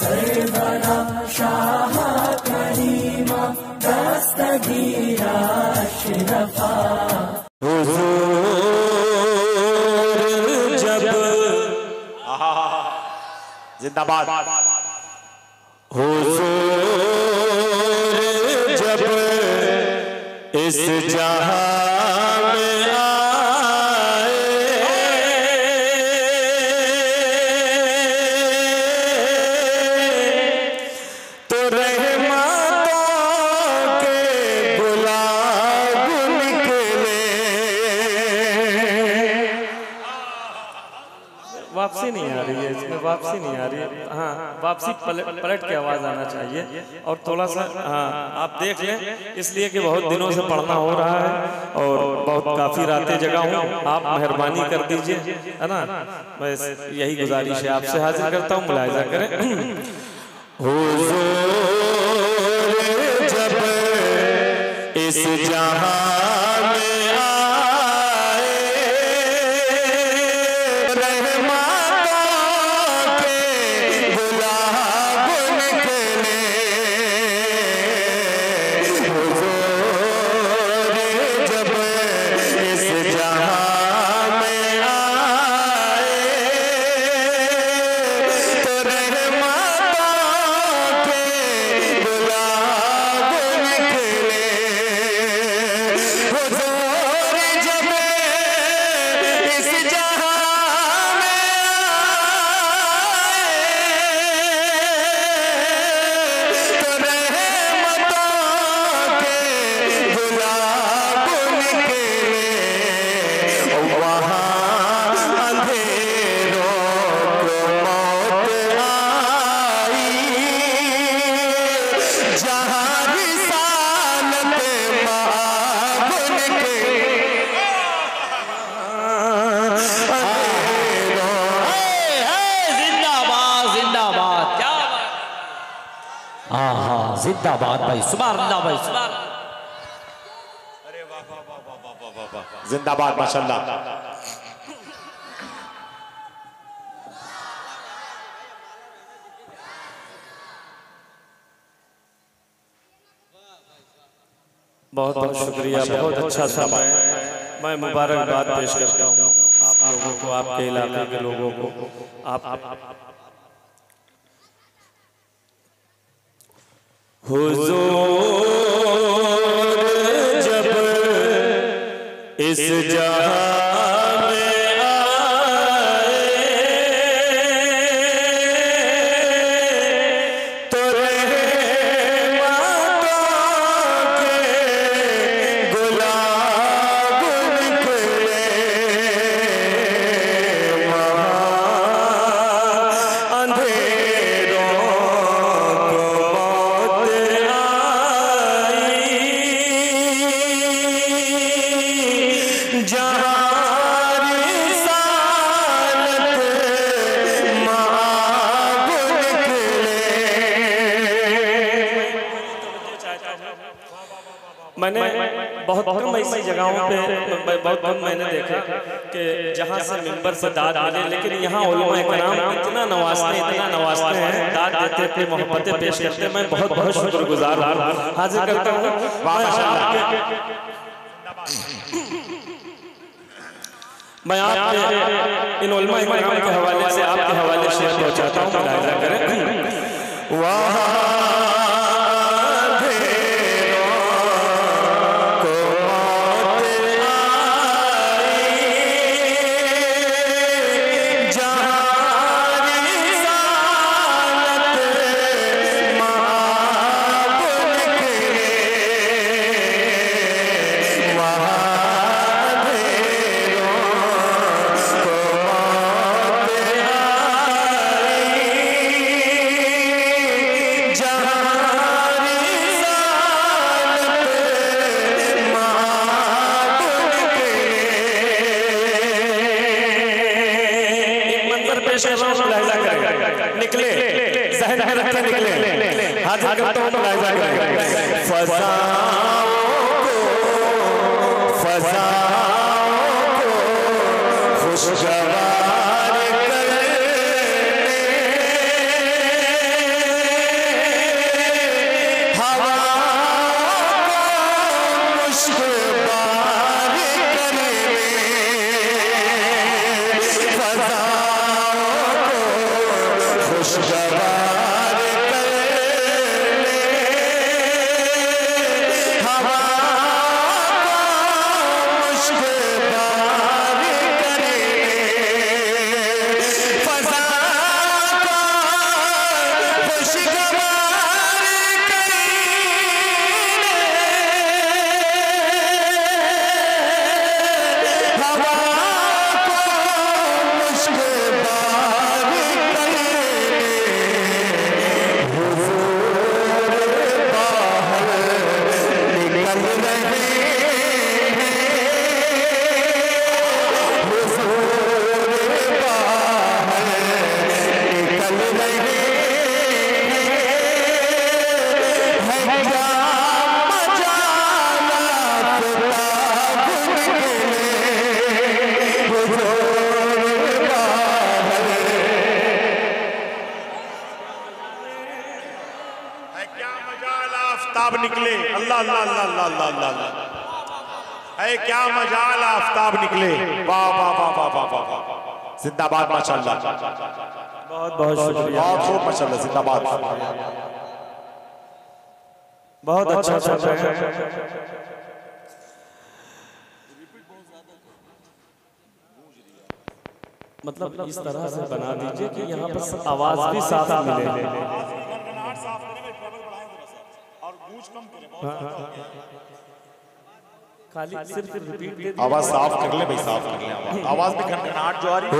Karbala Shah करीमा दस्तगीरा अशरफा। हुजूर जब जिंदाबाद। हुजूर जब इस जहां में आए तो रहमतों के गुलाब निकले। वापसी नहीं आ रही है इसमें, वापसी नहीं आ रही है। हाँ, वापसी पलट के आवाज आना चाहिए और थोड़ा सा हाँ आप देख लें, इसलिए कि बहुत दिनों से पढ़ना हो रहा है और बहुत काफी रातें जगह हूँ, आप मेहरबानी कर दीजिए, है ना। बस यही गुजारिश है, आपसे हाजिर करता हूँ, मुलाहिजा करें। हुजूर जब इस जहां में जिंदाबाद भाई, सुभान अल्लाह भाई, सुभान। अरे वाह वाह वाह वाह वाह वाह वाह, जिंदाबाद माशाल्लाह। बहुत बहुत शुक्रिया, बहुत अच्छा समय। मैं मुबारकबाद पेश करता हूँ आप लोगों को, आपके इलाके के लोगों को। आप हुजूर जब इस जहां में आए तो रहमतों के गुलाब निकले। वहाँ अंधेरों मैंने बहुत कम ऐसी जगहों पे बहुत कम मैंने देखा कि जहाँ से मिंबर से दाद मिले, लेकिन यहाँ उलमा इकराम इतना नवाजते हैं, दाद देते, अपनी मोहब्बतें पेश करते हैं। मैं बहुत बहुत शुक्रगुजार हाजिर करता हूँ। मैं आपके इन उलमा इकराम के हवाले से आपके हवाले शेर पहुँचाता हूँ, मुलाहिजा करें। वाह निकले ज़हन में रखते निकले, हाजिर करता हूँ, मुलाहिजा करें। फज़ाओं को खुशगवार करने खुशगवार कर ले हवा को मुश्कबार कर ले फजा को खुशगवार कर ले हवा को मुश्कबार कर ले हुजूर बाहर निकल रहे हैं हुजूर बाहर निकल रहे हैं है क्या मजाला किताब निकले हुजूर बाहर है क्या मजाल आफताब निकले अल्लाह अल्लाह अल्लाह अल्लाह अल्लाह अल्लाह अल्लाह। है क्या मजाल आफताब निकले वाह वाह वाह वाह वाह वाह वाह। जिंदाबाद माशाल्लाह बहुत बहुत शुक्रिया बहुत खूब माशाल्लाह जिंदाबाद। बहुत अच्छा चल रहा है मतलब इस तरह से बना दीजिए कि यहाँ पर आवाज भी साफ मिले खाली सिर्फ रिपीट दे दीजिए। आवाज साफ कर ले भाई साफ कर ले आवाज में खनखनाहट जो आ रही है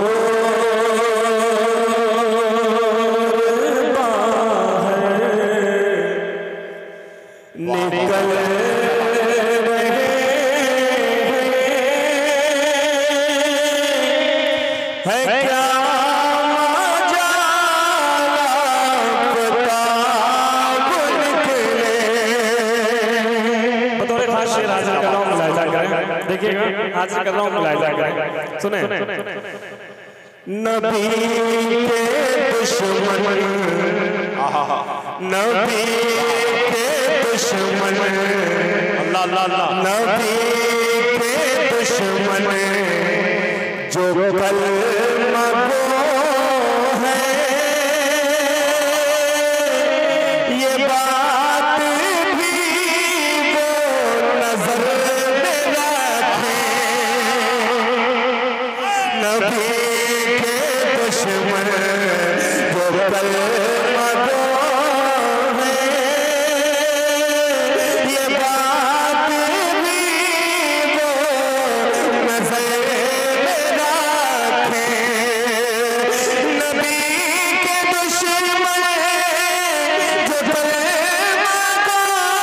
निकल है क्या मजाला किताब निकले बतौर खास शेर हाजिर कर रहा हूँ मुलाहिजा करें देखिएगा हाजिर कर रहा हूँ मुलाहिजा करें सुने नबी के दुश्मन नबी के दुश्मन अल्लाह अल्लाह अल्लाह। नबी के दुश्मन जो कलमा गो है ये बात भी वो नजर में रखे नबी के दुश्मन जो कलमा गो है ये बात भी वो नजर में रखे नबी के दुश्मन जो कलमा गो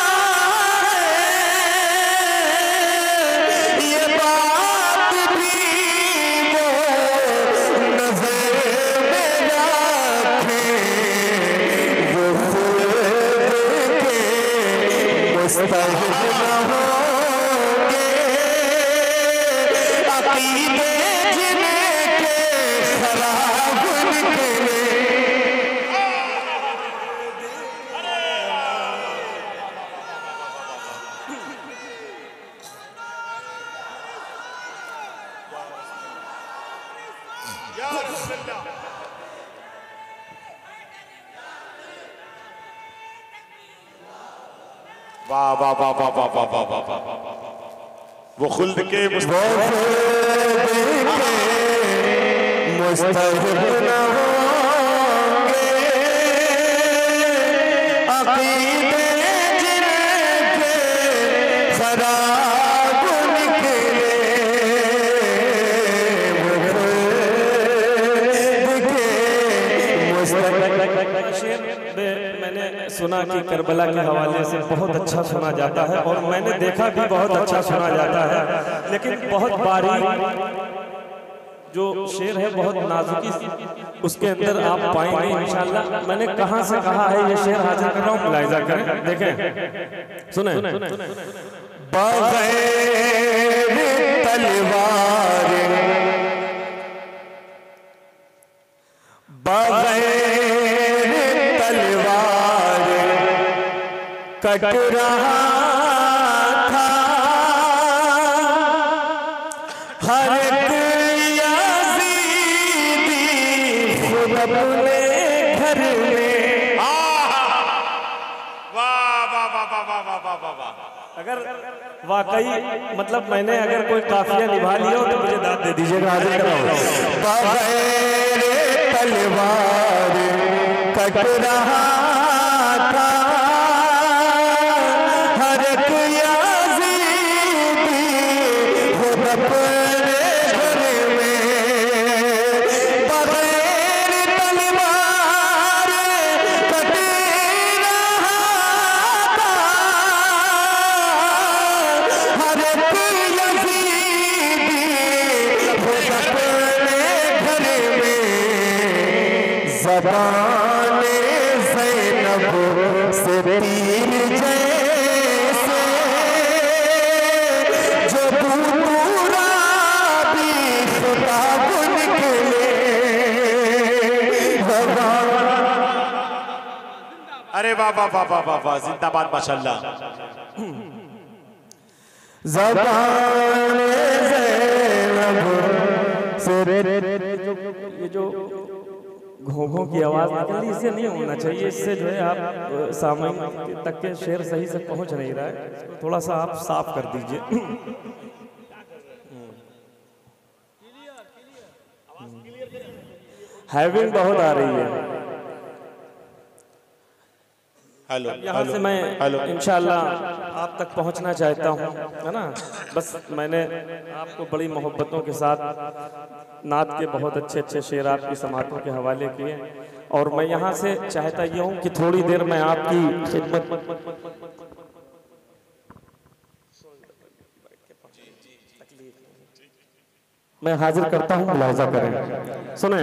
है ये बात भी वो नजर में रखे वो खुद के मुस्तहिक न होंगे अकीदे जिनके खराब निकले वाह वाह वाह वाह वाह वाह वाह वाह वाह। वो खुल्द के वो खुद के मुस्तहिक न होंगे अकीदे जिनके खराब निकले वो खुद के मुस्तहिक शेर मैंने सुना कि करबला के हवाले से बहुत अच्छा सुना जाता है और मैंने देखा भी बहुत अच्छा सुना जाता है लेकिन बहुत बारीक जो शेर है बहुत नाजुकी उसके अंदर आप पाएंगे इंशाल्लाह। मैंने कहां से कहा है ये शेर हाजिर कर रहा हूं मुलाहिजा करें देखें सुने बगैर तलवार बगैर तलवार कट रहा था हर एक यज़ीदी खुद अपने घर में। वाह वाह वाह वाह वाह वाह वाह वाह वाह। अगर वाकई मतलब मैंने अगर कोई काफिया निभा लिया हो तो मुझे दाद दे दीजिएगा, हाजिर कराओ। बगैर तलवार कट रहा था हर एक याज़ीदी खुद अपने घर में। बगैर तलवार कट रहा था हर एक याज़ीदी खुद अपने घर में। ज़बाने ज़ैनब से तीर जैसे जो दूरा भी खुताब निकले। अरे वाह वाह वाह वाह वाह वाह, जिंदाबाद माशाल्लाह। ज़बाने ज़ैनब से ये जो घोंघों की आवाज निकल रही, इससे नहीं होना चाहिए। इससे जो है आप सामने तक के शेर सही से पहुंच नहीं रहा है, इसको थोड़ा सा आप साफ कर दीजिए। हैविंग बहुत आ रही है। हेलो यहाँ से मैं इंशाल्लाह आप तक पहुँचना चाहता हूँ, है ना। बस मैंने आपको बड़ी मोहब्बतों के साथ नात के बहुत अच्छे अच्छे शेर आपकी समातों के हवाले किए, और मैं यहाँ से चाहता ये हूँ कि थोड़ी देर में आपकी खिदमत मैं हाजिर करता हूँ, मुलाहिजा करें। सुने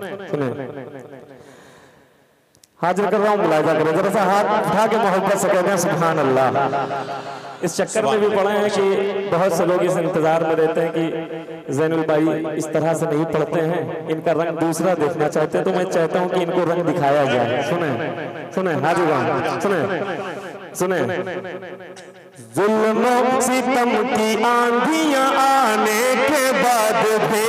हाजिर कर रहा हूँ, मुलाहिजा करें। जरा सा हाथ उठा के मोहब्बत से कहते हैं सुभान अल्लाह। इस चक्कर में भी पढ़े हैं कि बहुत से लोग इस इंतजार में रहते हैं कि ज़ैनुल भाई इस तरह से नहीं पढ़ते हैं, इनका रंग दूसरा देखना चाहते हैं, तो मैं चाहता हूँ कि इनको रंग दिखाया जाए। सुने सुने हाजिर सुने सुने। जुल्म सितम की आंधियां आने के बाद भी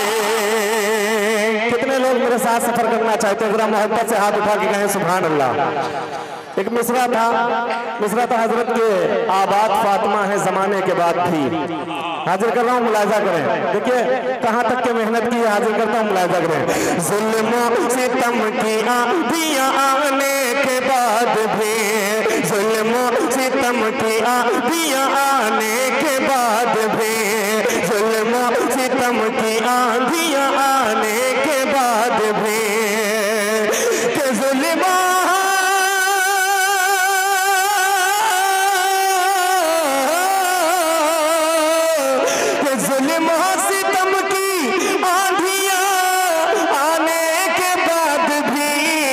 कितने लोग मेरे साथ सफर करना चाहते हैं? जरा मोहब्बत से हाथ उठा के कहें सुभान अल्लाह। एक मिसरा था हजरत के आबाद फातिमा है जमाने के बाद भी। हाजिर कर रहा हूँ, मुलाहिजा करें। देखिए कहाँ तक के मेहनत की, हाजिर करता हूँ, मुलाहिजा करें। जुल्म सितम की आंधियां आने के बाद भी, जुल्म सितम की आंधियां आने के बाद भी, जुल्म सितम की आंधियां आने के बाद भी, के जुल्म सितम की आंधियां आने के बाद भी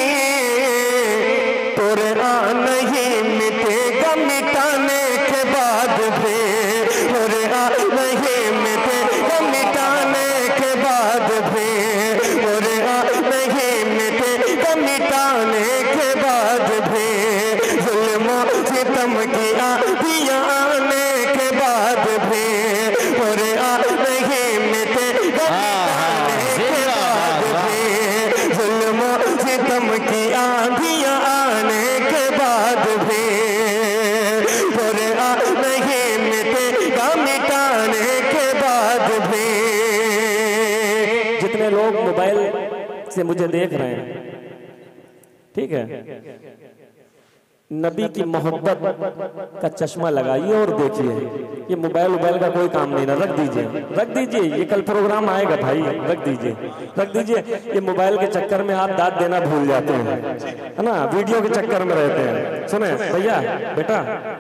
कुरान नहीं मिटेगा मिटाने के बाद भी, कुरान नहीं मिटेगा मिटाने के बाद भी, कुरान नहीं मिटेगा मिटाने के बाद भी, जुल्म सितम की आंधियां आने के बाद भी, कुरान नहीं मिटेगा मिटाने के बाद भी, जुल्म सितम की आंधियां आने के बाद भी, कुरान नहीं मिटेगा मिटाने के बाद भी। जितने लोग मोबाइल से मुझे देख रहे हैं, ठीक है, नबी की मोहब्बत का चश्मा लगाइए और देखिए। ये मोबाइल का कोई काम नहीं ना, रख दीजिए। ये कल प्रोग्राम आएगा भाई, रख दीजिए। ये मोबाइल के चक्कर में आप दाद देना भूल जाते हैं, है ना, वीडियो के चक्कर में रहते हैं। सुने भैया बेटा,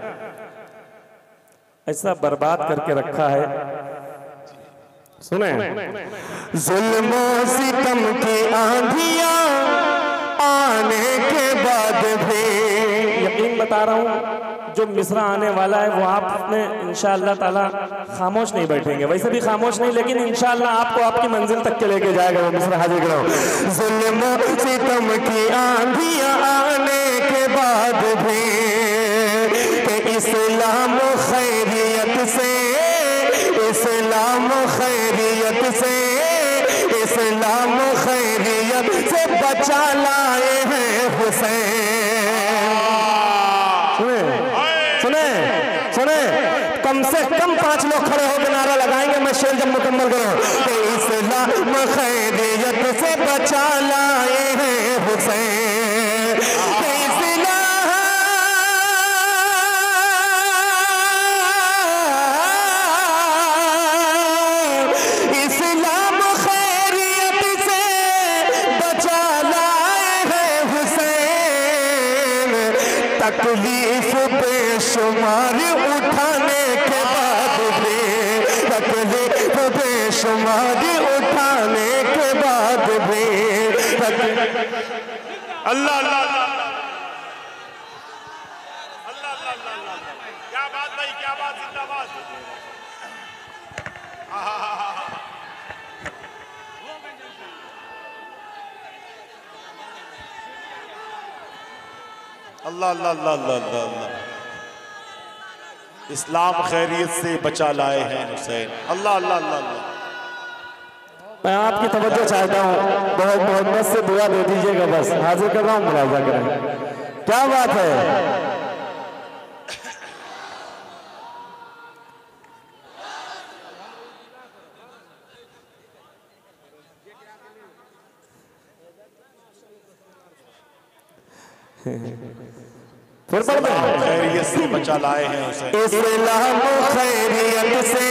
ऐसा बर्बाद करके रखा है। सुने, जुल्म सितम की आंधियां आने के बाद भी, यकीन बता रहा हूँ जो मिसरा आने वाला है वो आपने इंशाअल्लाह ताला खामोश नहीं बैठेंगे, वैसे भी खामोश नहीं, लेकिन इंशाअल्लाह आपको आपकी मंजिल तक के लेके जाएगा वो मिसरा। हाजिर करो। जुल्म सितम की आंधियां आने के बाद भी, कि इस्लाम खैरियत से, इस्लाम खैरियत से, इस्लाम खैरियत से बचा लाए हैं कम से कम 5 लोग खड़े होकर नारा लगाएंगे, मैं शेर जब मुकम्मल करूं कि इस्लाम खैरियत से बचा लाए हैं हुसैन, इस्लाम खैरियत से बचा लाए हैं हुसैन, तकलीफ बेशुमार उठाने के बाद भी, तकलीफ बेशुमार उठाने के बाद भी। अल्लाह अल्लाह अल्लाह, क्या बात भाई, क्या बात, जिंदाबाद। अल्लाह अल्लाह अल्लाह अल्लाह अल्लाह, इस्लाम खैरियत से बचा लाए हैं हुसैन। अल्लाह अल्लाह अल्लाह अल्लाह। मैं आपकी तवज्जो चाहता हूँ, बहुत मोहब्बत से दुआ दे दीजिएगा, बस हाजिर कर रहा हूँ, मुलाजा करें। क्या बात है। फिर खैरियत से बचा लाए हैं हुसैन, इस्लाम खैरियत से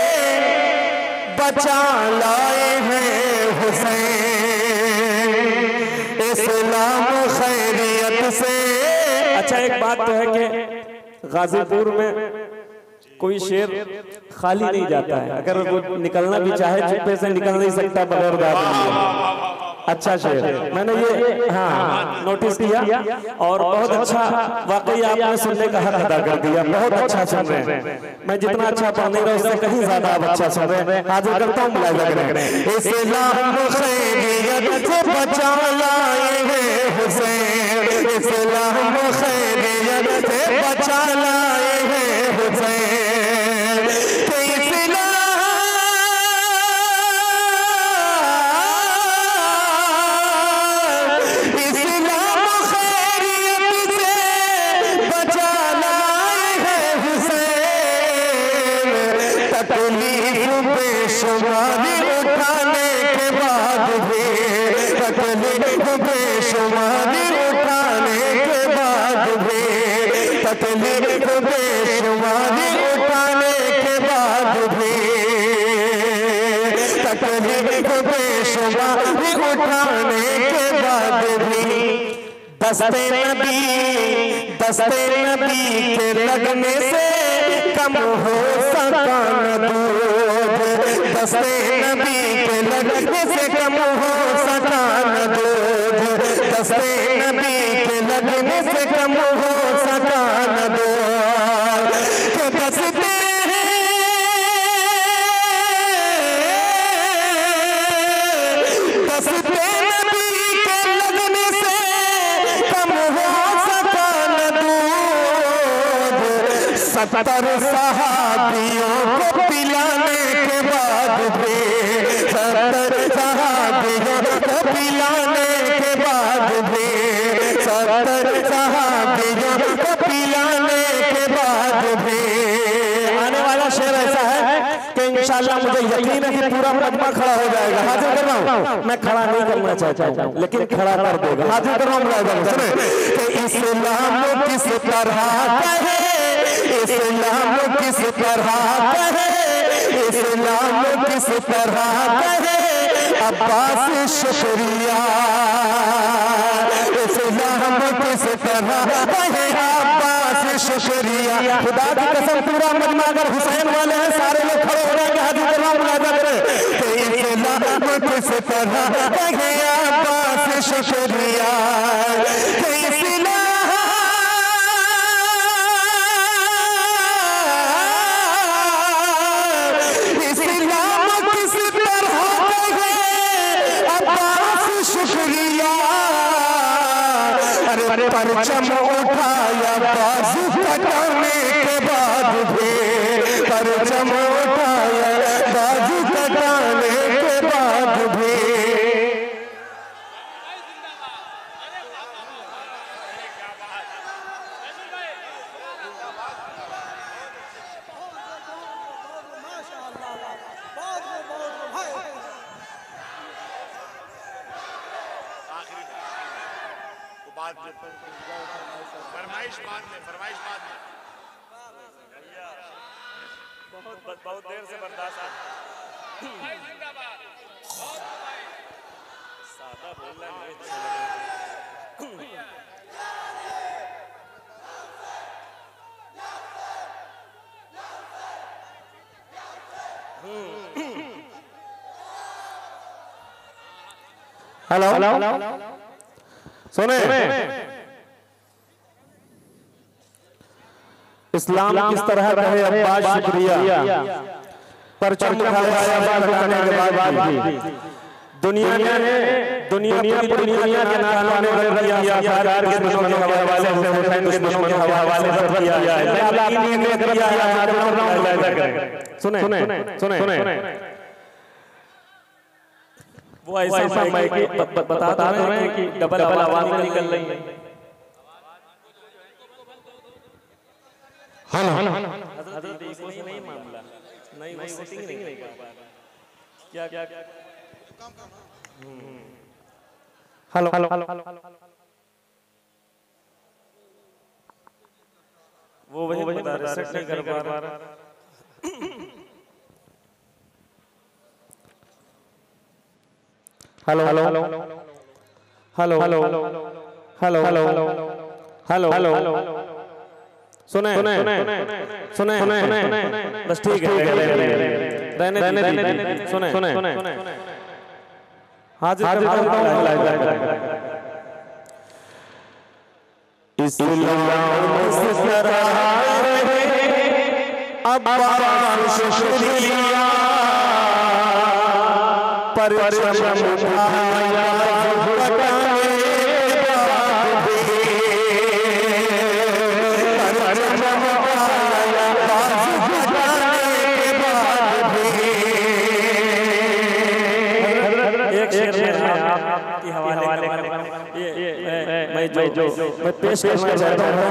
बचा लाए हैं हुसैन, इस्लाम खैरियत से। अच्छा, एक बात तो है कि गाजीपुर में कोई शेर खाली नहीं जाता है, अगर वो निकलना भी चाहे चुप्पे से निकल नहीं सकता बगैर दाद। अच्छा शेर मैंने ये हाँ नोटिस किया और बहुत अच्छा, वाकई आपने सुनने का हक अदा कर दिया, बहुत अच्छा सुन रहे हैं। मैं जितना अच्छा पढ़ूंगा उससे कहीं ज्यादा आप अच्छा सुन रहे हैं। हाजिर करता हूँ, मुलाजा करें। इस्लाम खैरियत से बचा लाए हैं हुसैन, इस्लाम खैरियत से बचा लाए हैं हुसैन, तकलीफ बेशुमार उठाने के बाद भी, तकलीफ बेशुमार उठाने के बाद भी, तकलीफ बेशुमार उठाने के बाद भी, तकलीफ बेशुमार उठाने के बाद भी। दस्ते नबी के लगने से कम हो सका न दूध, दस्ते नबी के लगने से कम हो सका न दूध, दस्ते नबी के लगने से कम हो सका न दूध। दस्ते नबी के लगने से कम हो सका न दूध, 70 सहाबियों को पिलाने के बाद भी, 70 सहाबियों को पिलाने के बाद भी, 70 सहाबियों को पिलाने के बाद भी। आने वाला शेर ऐसा है कि इंशाल्लाह मुझे यकीन है कि पूरा मजमा खड़ा हो जाएगा। हाजिर कर रहा हूँ, मैं खड़ा नहीं करना चाहता हूँ लेकिन खड़ा कर देगा। हाजिर कर रहा हूँ, सुने कि इस्लाम किस तरह कहे, इस्लाम किस तरह कहे, इस्लाम किस तरह कहे, अब्बास शुक्रिया, इस्लाम किस तरह कहे, अब्बास शुक्रिया। खुदा की कसम पूरा मजमा अगर हुसैन वाले हैं सारे लोग खड़े हो जाएंगे। हाजिर कर रहा हूं, मुलाजा करें कि इस्लाम किस तरह कहे, अब्बास शुक्रिया, परचम उठाया बाजू कटाने के बाद भी, परचम उठाया बाजू कटाने के बाद भी। बाद में, फरमाइश बाद में, फरमाइश बाद में। बहुत देर से बर्दाश्त है। सादा बोलना नहीं अच्छा लगेगा। हेलो सुने, इस्लाम किस तरह रहे अब्बास शुक्रिया, परचम उठाया करने के बाद भी दुनिया पूरी दुनिया के नाम ने किया, सरकार के दुश्मनों के हवाले से, हुसैन के दुश्मनों के हवाले से किया है। सुने वो ऐसा माइक बताता है कि डबल आवाज निकल रही है। हज़रत इसलिए नहीं मामला नहीं, वो सेटिंग नहीं कर पा रहा। क्या हेलो वो वही बता रहा, सेट नहीं कर पा रहा। हेलो सुने बस ठीक है, रहने सुने हाजिर मैं पेश करना चाहता हूं।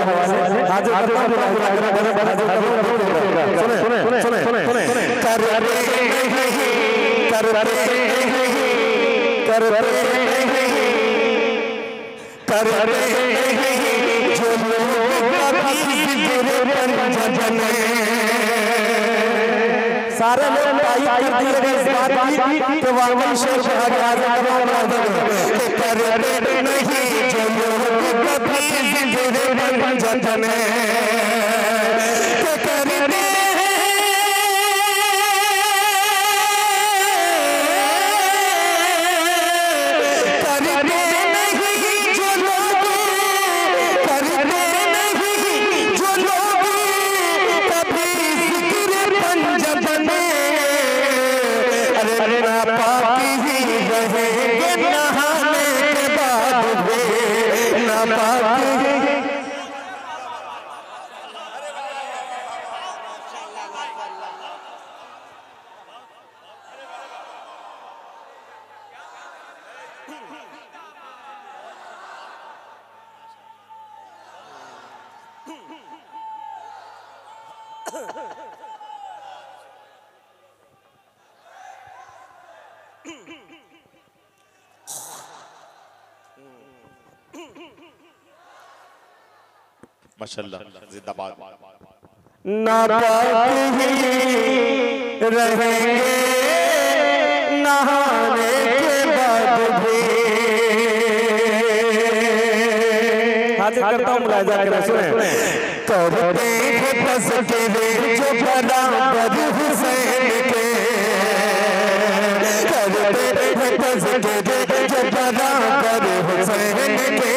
सारे लोग इस बात की वाकई शेर नहीं जो कभी जिंदगी माशाअल्लाह, जिंदाबाद। नापाक ही रहेंगे नहाने के बाद भी। हाजिर करता हूँ, मुलाहिजा करें, सुने। करते हैं तस्करे जो बराबर हुसैन के, करते हैं तस्करे जो बराबर हुसैन के,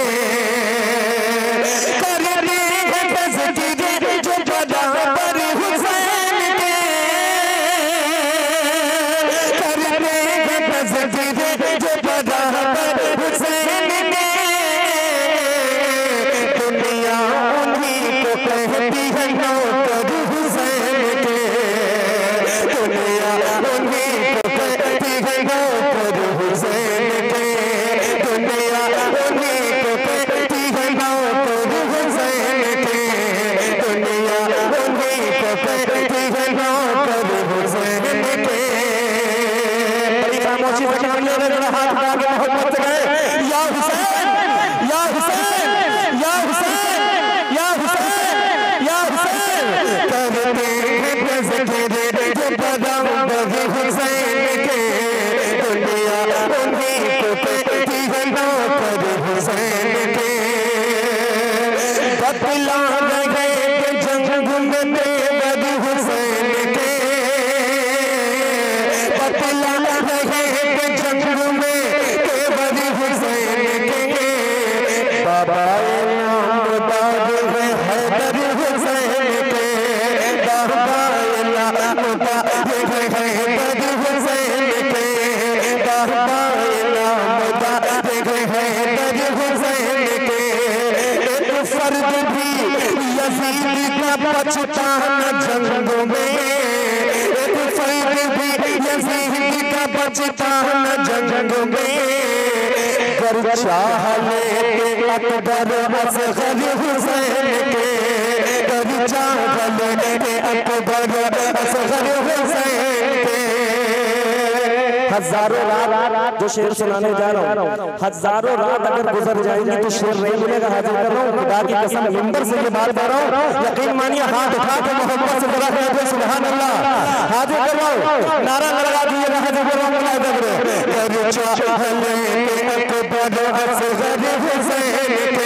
दुनिया बतला रहे जंग में तेवर हुसैन के, बतला रहे जंग में तेवर हुसैन के। बाबा नामदार है हैदर हुसैन के, बाबा नामदार है हैदर हुसैन के, बाबा नामदार है हैदर हुसैन के। एक फर्द भी यजीद का बचता न जंग में, एक फर्द भी यजीद का बचता न जंग में। गर चाह लेते अकबर असगर हुसैन के, गर चाह लेते अकबर असगर हुसैन के। हजारों रात जो शेर सुनाने जा रहा हूँ, हजारों रात अगर गुजर जाएंगी तो शेर नहीं मिलेगा। हाजिर कर रहा हूँ, खुदा की कसम मिंबर से ये बात कर रहा हूँ, यकीन मानिए। हाथ उठा के मोहब्बत से जरा कहते हैं सुभान अल्लाह। हाजिर कर रहा हूँ, नारा लगा दीजिएगा। हाजिर कर रहा हूँ, अकबर असगर हुसैन के।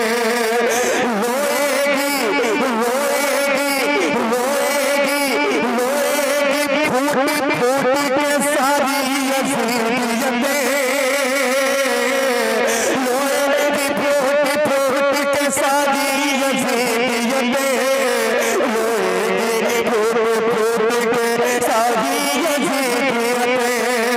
रोएगी रोएगी रोएगी रोएगी फूट फूट के सारी यजीदियतें, रोएगी फूट फूट के सारी यजीदियतें, रोएगी फूट फूट के सारी यजीदियतें,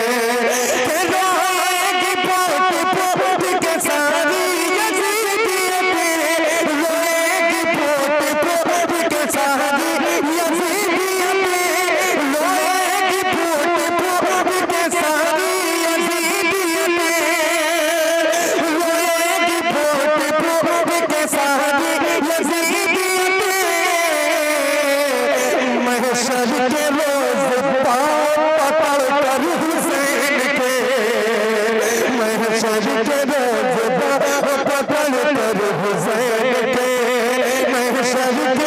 रोएगी फूट फूट के सारी यजीदियतें, रोएगी फूट फूट के सारी यजीदियतें, रोएगी फूट फूट के सारी यजीदियतें, रोएगी फूट फूट के सारी यजीदियतें। महशर के रोज पाँव पकड़ कर हुसैन के, महशर के रोज पाँव पकड़ कर हुसैन के, महशर के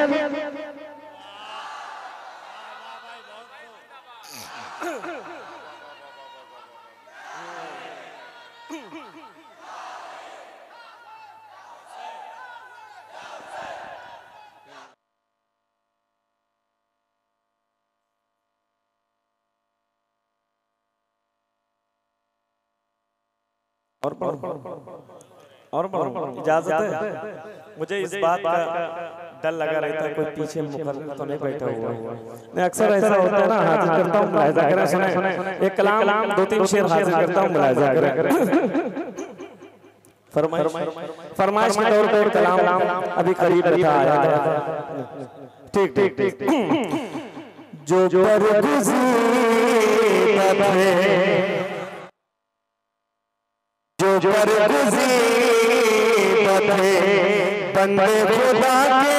और इजाजत है। मुझे इस बात का डर लगा रहता है कोई पीछे मुकर्रर तो नहीं बैठा हुआ। मैं अक्सर ऐसा होता है ना, हाजिर करता हूँ, मुलाहिजा करें, सुने एक कलाम 2-3 शेर हाजिर करता हूँ, मुलाहिजा करें। फरमाइश के तौर पर कलाम अभी करीब बैठा आया था। ठीक ठीक ठीक। जो बरगुज़ीरत है, जो बरगुज़ीरत है, बंदे खुदा के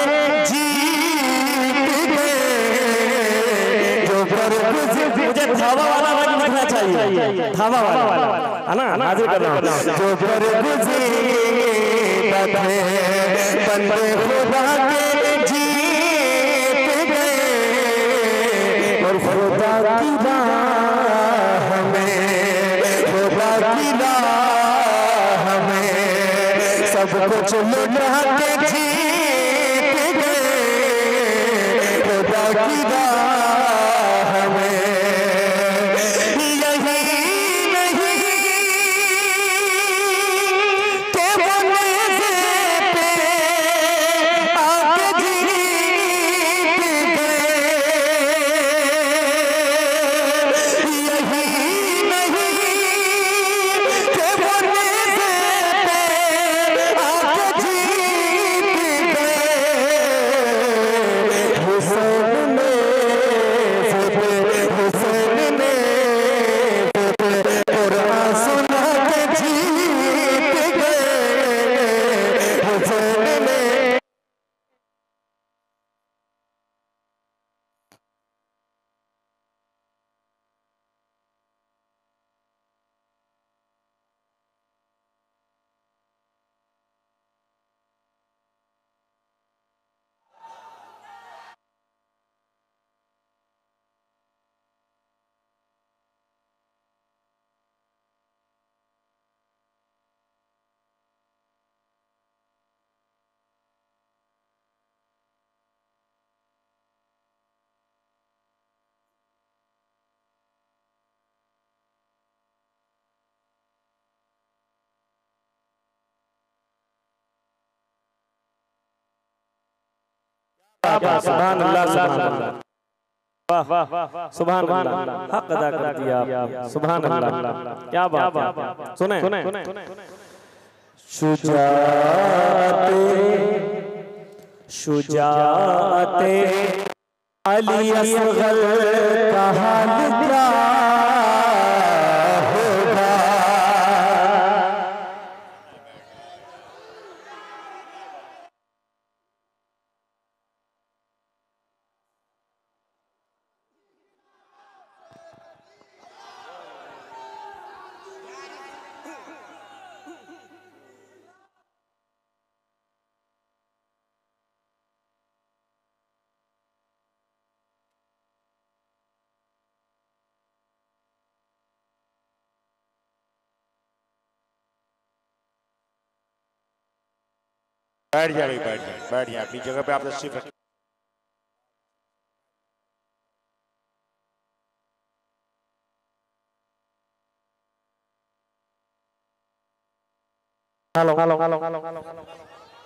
जीत गए। जो बरगुज़ीरत, मुझे धावा वाला रंग लिखना चाहिए, धावा वाला है ना, हाजिर कर रहा हूं। जो बरगुज़ीरत है, बंदे खुदा के जीत गए, और खुदा की राह में, खुदा की राह में सब कुछ लुटा के जीत गए, खुदा की राह में। यही नहीं के बने से पे आके जीत गए, यही नहीं के बने से पे आके जीत गए। हुसैन ने बात, सुभान अल्लाह, सुभान अल्लाह, वाह सुभान अल्लाह, हक अदा कर दिया आपने, सुभान अल्लाह, क्या बात है। सुने शुजाते अली असगर का हाल क्या होगा। बैठ जाए, बैठ जाए अपनी जगह पे, आप तशरीफ रखिए। हेलो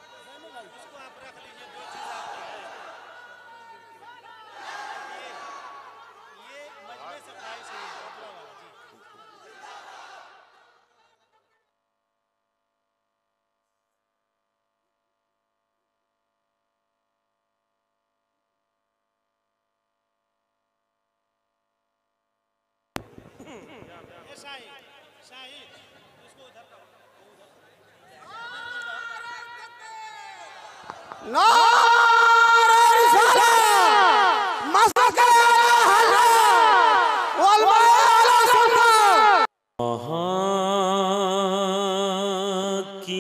की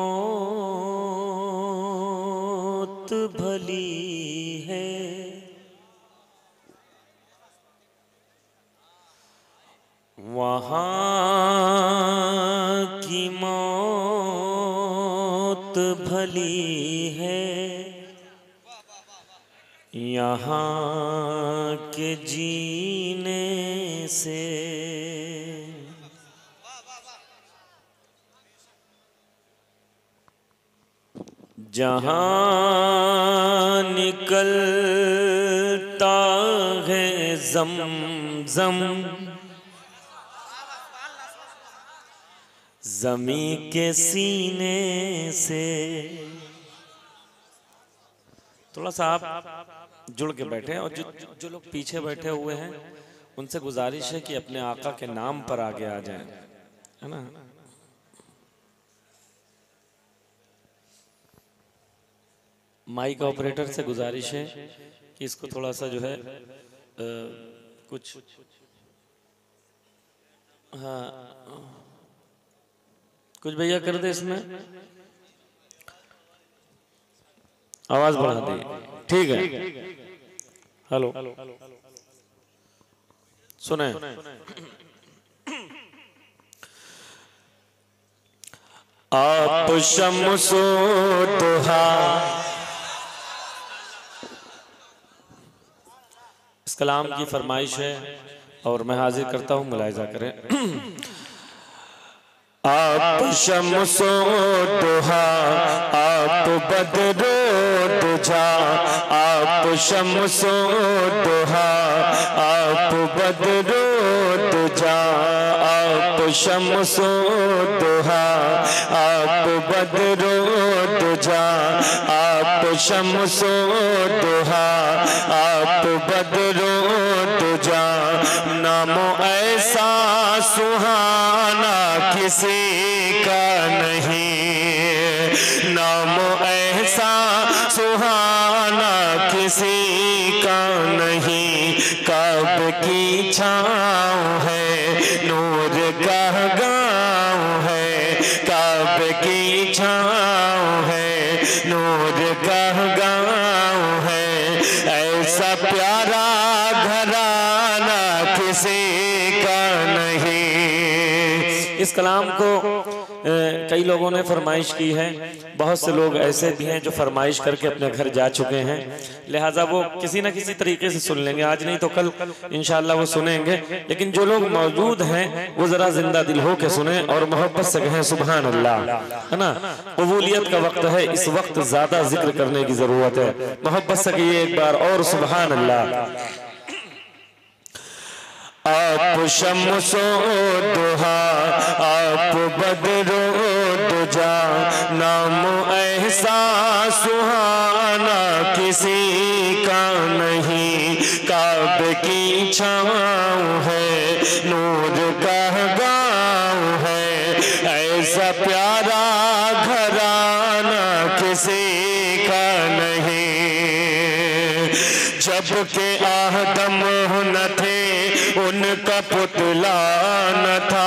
मौत भली है, वहाँ की मौत भली है, यहाँ के जीने से जहाँ निकलता है ज़मज़म, ज़मी के सीने से। थोड़ा सा आप जुड़ के बैठे और जो लोग पीछे बैठे हुए हैं उनसे गुजारिश है कि अपने आका के नाम पर आगे आ जाएं, है ना। माइक ऑपरेटर से गुजारिश है कि इसको थोड़ा सा जो है कुछ, हाँ कुछ भैया कर दे, इसमें आवाज बढ़ा दे, ठीक है। हेलो सुने, आप शम्सो दुहा, इस कलाम की फरमाइश है और मैं हाजिर करता हूँ, मुलाहिजा करें। आप शम्सो दुहा, आप बदरो दुजा, आप शम्सो दुहा, आप बदरो दुजा, आप शम्सो दुहा, आप बदरो दुजा, आप शम्सो दुहा, आप बदरो दुजा। नामो ऐसा सुहाना किसी का नहीं, नामो ऐसा सुहाना किसी का नहीं। कब की छाँव है, नूर का गाँव है, कब की छाँव है, नूर का गाँव है। ऐसा प्यारा घराना किसी का नहीं। इस कलाम को कई लोगों ने फरमाइश की है, बहुत से लोग ऐसे भी हैं जो फरमाइश करके अपने घर जा चुके हैं, लिहाजा वो किसी न किसी तरीके से सुन लेंगे, आज नहीं तो कल इंशाअल्लाह वो सुनेंगे। लेकिन जो लोग मौजूद हैं वो जरा जिंदा दिल हो के सुने और मोहब्बत से कहें सुभान अल्लाह, है ना। कबूलियत का वक्त है, इस वक्त ज्यादा जिक्र करने की जरूरत है। मोहब्बत से कहिए एक बार और सुभान अल्लाह। आप शम्सो दुहा, आप बदरो दुजा, नाम ऐसा सुहाना किसी का नहीं। काबे की छाँव है, नूर का गाँव है, ऐसा प्यारा घराना किसी का नहीं। जब के आदम न थे उनका पुतला न था,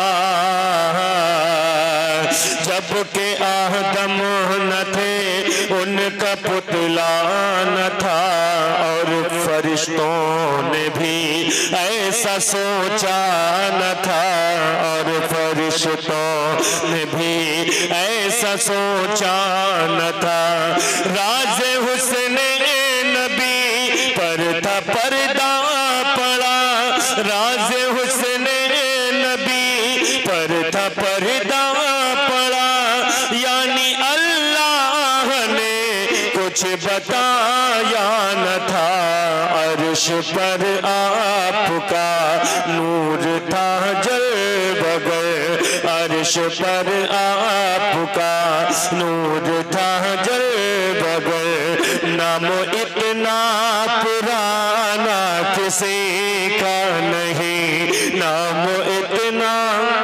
जब के आदम न थे उनका पुतला न था। और फरिश्तों ने भी ऐसा सोचा न था, और फरिश्तों ने भी ऐसा सोचा न था। राज़े हुस्ने नबी पर था पर्दा पड़ा, राज़े हुस्ने नबी पर था पर्दा पड़ा, यानी अल्लाह ने कुछ बताया न था। अर्श पर आपका नूर था जलवगर, अर्श पर आपका नूर था जलवगर। नाम इतना पुराना किसी का नहीं, नाम इतना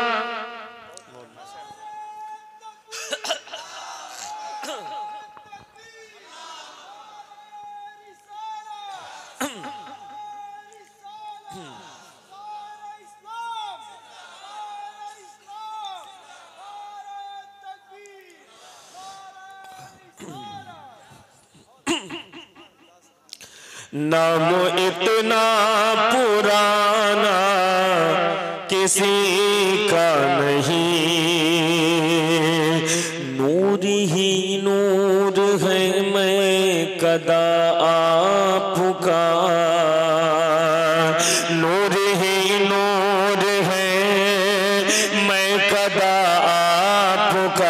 नाम इतना पुराना किसी का नहीं। नूर ही नूर है मैं कदा आपका, नूर ही नूर है मैं कदा आपका।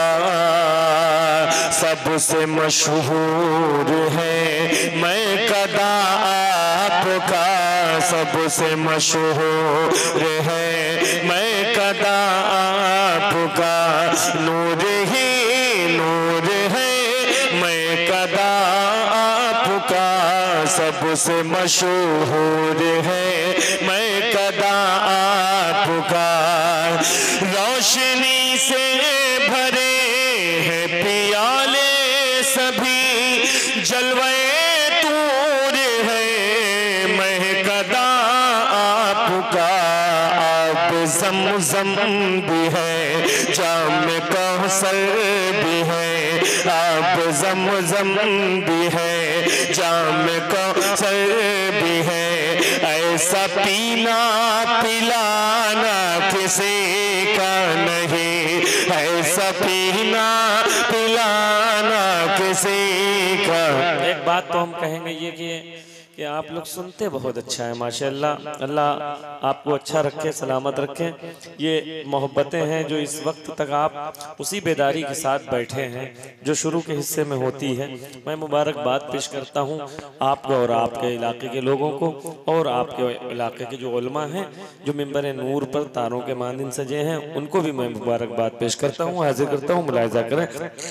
सबसे मशहूर है मैं कदा आपका, सबसे मशहूर है मैं कदा आपका। नूर ही नूर है मैं कदा आपका, सबसे मशहूर है मैं कदा आपका। रोशनी से भरे हैं पियाले सभी, जलवे तूर है मैं कदा आपका। आप ज़मज़म भी है, जाम कौसर भी है, आप ज़मज़म भी है, जाम कौसर भी है। ऐसा पीना पिलाना किसी का नहीं, ऐसा पीना पिलाना किसी का। एक बात तो हम कहेंगे ये कि आप लोग सुनते बहुत अच्छा है माशाअल्लाह। अल्लाह आपको अच्छा रखे, सलामत रखे। ये मोहब्बतें हैं जो इस वक्त तक आप उसी बेदारी के साथ बैठे हैं जो शुरू के हिस्से में होती है। मैं मुबारकबाद पेश करता हूँ आपको और आपके इलाके के लोगों को, और आपके इलाके के जो उलमा हैं जो मिंबर नूर पर तारों के मानंद सजे हैं, उनको भी मैं मुबारकबाद पेश करता हूँ, हाजिर करता हूँ। मुलाहिजा करें।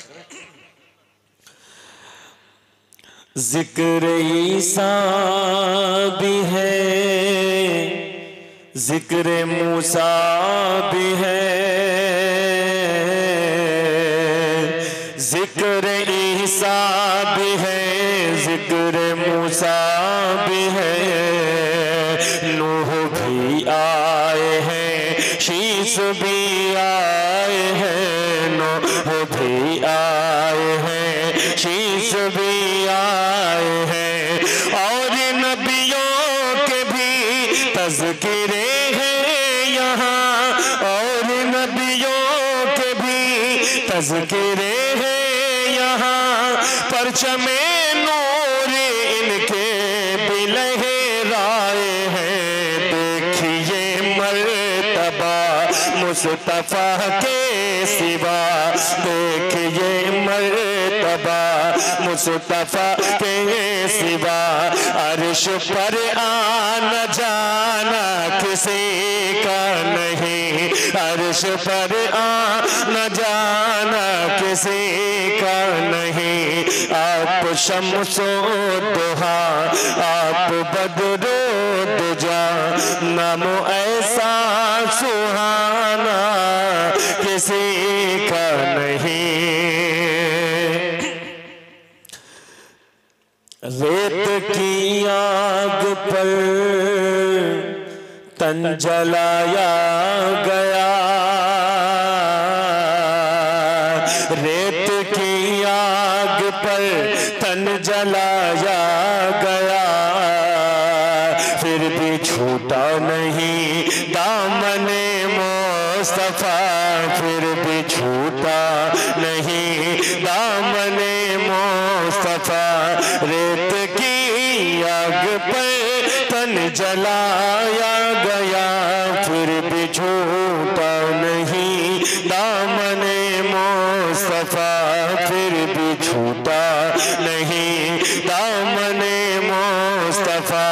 जिक्र ईसा भी है, जिक्र मूसा भी है, जिक्र ईसा भी है, जिक्र मूसा भी है। नूह भी आए हैं, शीश भी आए हैं, नूह भी आए हैं, शीश भी आए हैं। और नबियों के भी तज़किरे हैं यहाँ, और नबियों के भी तज़किरे हैं यहाँ परचमे नूर इनके भी लहराए हैं। देखिए मर्तबा मुस्तफा के सिवा, देखिए मर्तबा मुस्तफा के सिवा, अर्श पर आना जाना किसी का नहीं, अर्श पर आना जाना किसी का नहीं। आप शम्सो दुहा, आप बदरो दुजा, नामो ऐसा सुहाना किसी का नहीं। रेत की आग पर तन जलाया गया, रेत की आग पर तन जलाया गया, फिर भी छूटा नहीं दामने मुस्तफा, फिर भी छूटा नहीं दामने मुस्तफा। रेत की आग पर तन जलाया गया, फिर भी छूटा नहीं दामने मुस्तफा, फिर भी छूटा नहीं दामने मुस्तफा।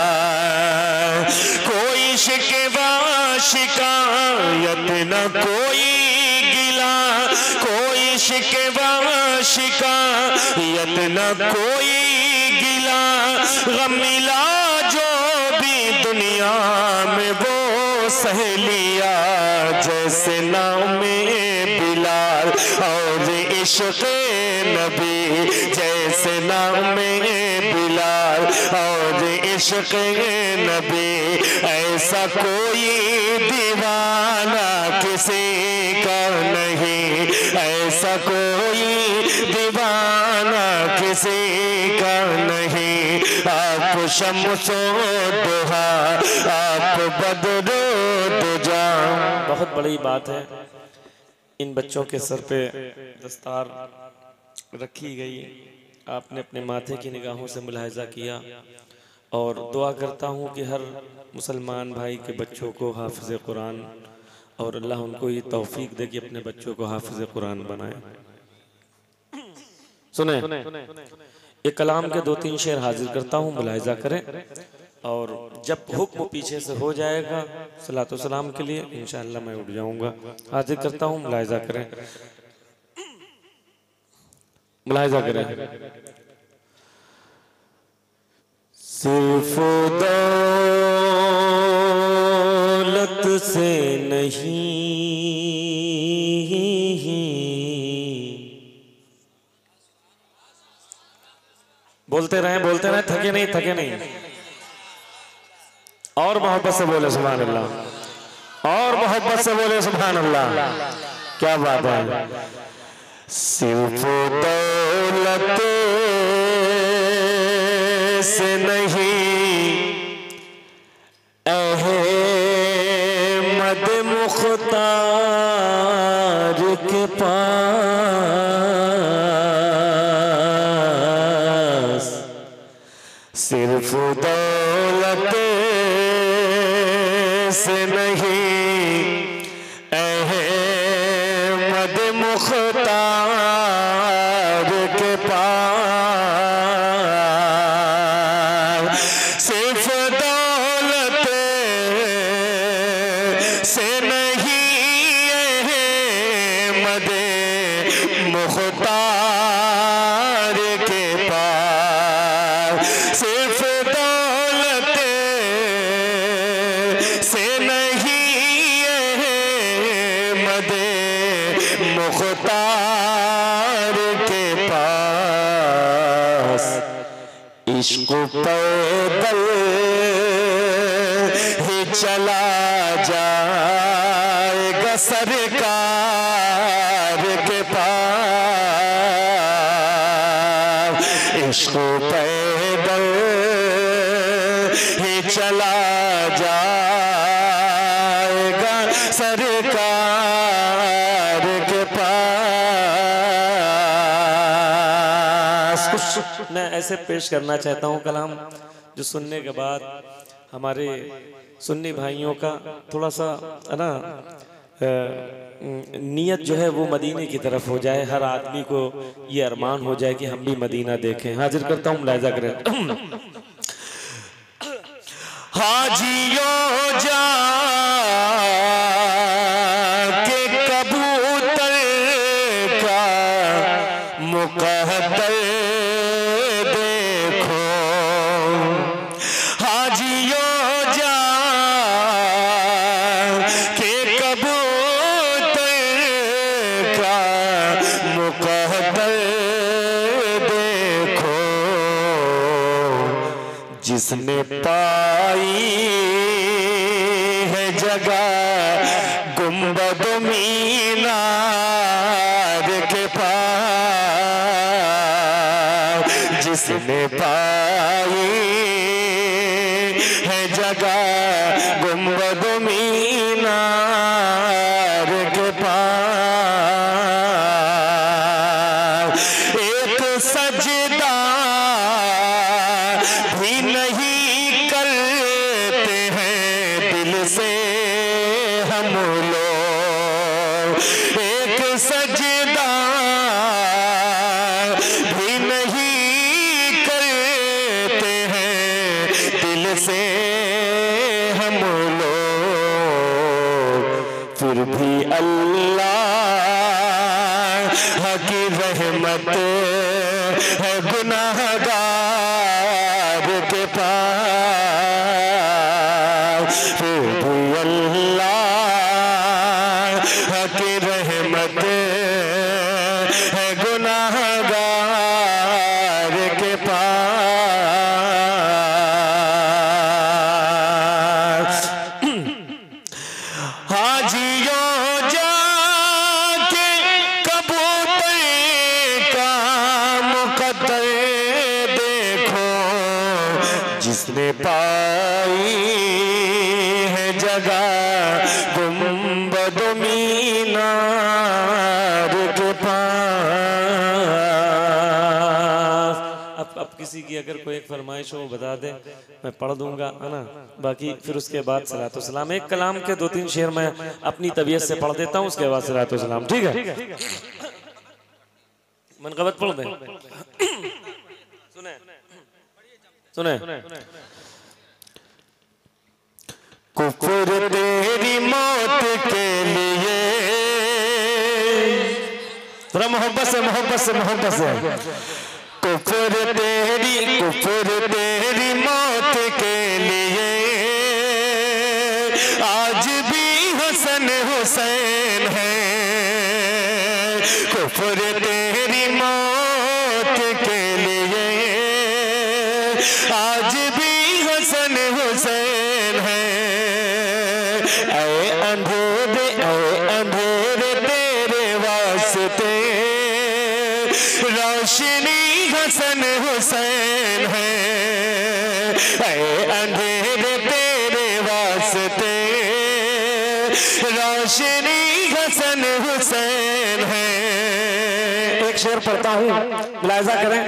कोई शिकवा शिकायत न कोई गिला, कोई शिकवा शिकायत न कोई गिला, गम मिला जो भी दुनिया में वो सह लिया। जैसे नाम बिलाल और इश्क़ नबी, जैसे नाम बिलाल और इश्क़ नबी, ऐसा कोई दीवाना किसी का नहीं, ऐसा कोई दीवाना किसी का नहीं। आप शम्सो दुहा, आप बदरो दुजा। बहुत बड़ी बात है, इन बच्चों के सर पे दस्तार रखी गई, आपने अपने माथे की निगाहों से मुलाहिजा किया, और दुआ करता हूँ कि हर मुसलमान भाई के बच्चों को हाफिज़ कुरान, और अल्लाह उनको ये तौफीक दे कि अपने बच्चों को हाफिज़ कुरान बनाए। सुने, एक कलाम के 2-3 शेर हाजिर करता हूँ, मुलाहिजा करें, और जब हुक्म पीछे से हो जाएगा सलातो सलाम के लिए इंशाअल्लाह मैं उठ जाऊंगा। हाजिर करता हूँ, मुलाहिजा करें, मुलाहिजा करें। सिर्फ दौलत से नहीं, बोलते रहें, थके नहीं, थके नहीं, और मोहब्बत से बोले सुभान अल्लाह, और मोहब्बत से बोले सुभान अल्लाह। क्या बात है। सिर्फ दौलत से नहीं, अहमद मुख्तार के पास, सिर्फ दौलत से नहीं, अहमद मुख्तार के पास, सिर्फ दौलत से नहीं, अहमद मुख्तार के पास, सिर्फ दौलत से नहीं, अहमद मुख्तार के पास। इश्क पैदल ही चला जाएगा सरकार के पास, इश्क पैदल ही चला जाएगा सरकार के पास। मैं ऐसे पेश करना चाहता हूँ कलाम जो सुनने के बाद हमारे सुन्नी भाइयों का थोड़ा सा है ना नियत जो है वो मदीने की तरफ हो जाए, हर आदमी को ये अरमान हो जाए कि हम भी मदीना देखें। हाजिर करता हूँ, मुलाहिजा करें। हाजियों जा के कबूतर का मुकद्दर देखो, हाजियों जा के कबूतर का मुकद्दर देखो, जिसने पाई है जगह गुंबद मीनार के पास, जिसने पाई है जगह गुंबद मीनार के पास, एक सजदा भी नहीं करते हैं दिल से हम लोग, एक सजदा भी नहीं करते हैं दिल से हम लोग, फिर भी अल्लाह की रहमत है गुनाहगार के पास, फिर भी अल्लाह की रहमत है गुनाहगार के पास। हाजियों जाके कबूतर का मुकद्दर देखो, जिसने पाई है जगह गुंबद मीनार के पास। अब किसी की अगर कोई एक फरमाइश हो बता दे, मैं पढ़ दूंगा, है ना। बाकी फिर उसके बाद सलातो सलाम, एक कलाम के 2-3 शेर मैं अपनी तबीयत से पढ़ देता हूँ, उसके बाद सलातो सलाम, ठीक है। मनक़बत पढ़ दें, सुने सुने। कुफ्र तेरी मौत के लिए, जरा मोहब्बत से मोहब्बत से मोहब्बत से, कुफ्र तेरी मौत के लिए आज भी हसन हुसैन है, कुफ्र तेरी मौत के लिए आज भी हसन हुसैन है, ऐ अंधेरे तेरे वास्ते रोशनी हसन हुसैन है, ऐ अंधेरे तेरे वास्ते रोशनी हसन हुसैन है। एक शेर पढ़ता हूँ, मुलाहिजा करें।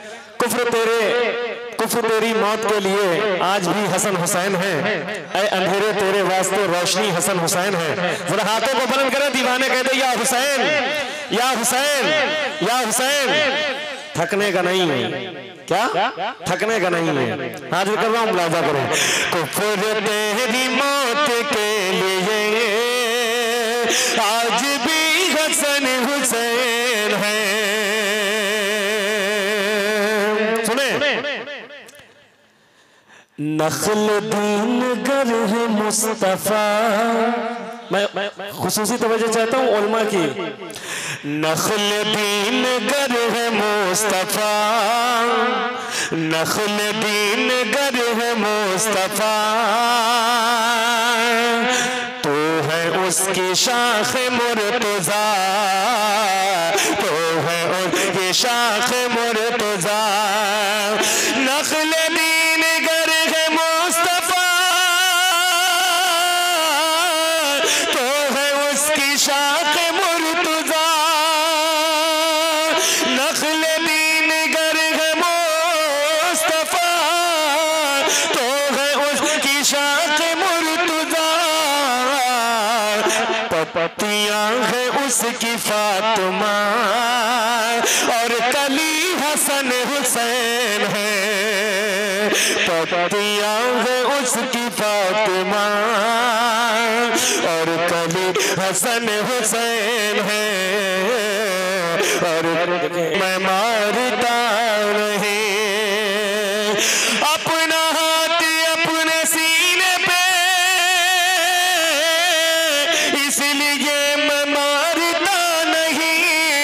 कुफ्र तेरी मौत के लिए आज भी हसन हुसैन है, ऐ अंधेरे तेरे वास्ते रोशनी हसन हुसैन है। जरा हाथों को बुलंद करें, दीवाने कहते या हुसैन या हुसैन या हुसैन। थकने का नहीं है, क्या थकने का नहीं है। हाजिर कर रहा हूँ, मुलाहिजा करें। कुफ्र तेरी मौत के लिए आज भी हसन हुसैन है। सुने, नखल दीन गर है मुस्तफा, मैं खुसूसी तवज्जो चाहता हूँ उलमा की। नखल दीन गर है मुस्तफा, नखल दीन गर है मुस्तफा, तो है उसकी शाख मुर्तजा, तो है उसकी शाख मुर्तजा। नखल दीन गर है मुस्तफा, तो है उसकी शाख मुर्तजा। नखल दीन गर पत्तियां हैं उसकी फातिमा और कली हसन हुसैन है। पत्तियां हैं उसकी फातिमा और कली हसन हुसैन है। और मैं मारता नहीं अपना हाथ अपने सीने पे, इसलिए मैं मारता नहीं,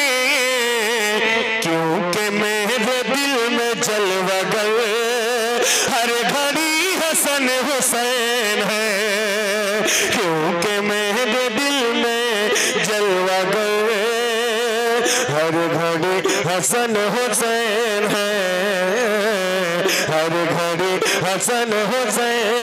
क्योंकि मेरे दिल में जलवा गए हर घड़ी हसन हुसैन है। क्योंकि मेरे दिल में जलवा गए हर घड़ी हसन हुसैन है। हर घड़ी हसन हुसैन।